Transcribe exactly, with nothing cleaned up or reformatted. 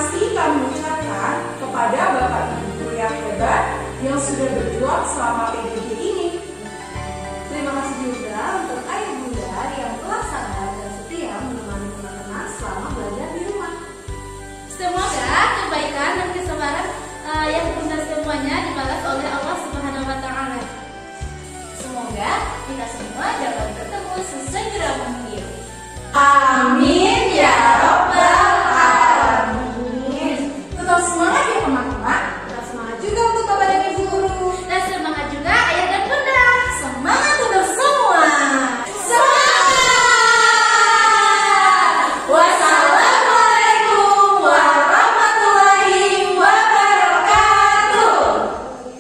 kasih kami ucapkan kepada Bapak Ibu yang hebat yang sudah berjuang selama P J J ini. Terima kasih juga untuk ayah bunda yang telah sabar dan setia menemani teman-teman selama belajar di rumah. Semoga kebaikan dan kesabaran uh, yang bunda semuanya dibalas oleh Allah Subhanahu wa Ta'ala. Semoga kita semua dapat bertemu sesegera mungkin. Amin.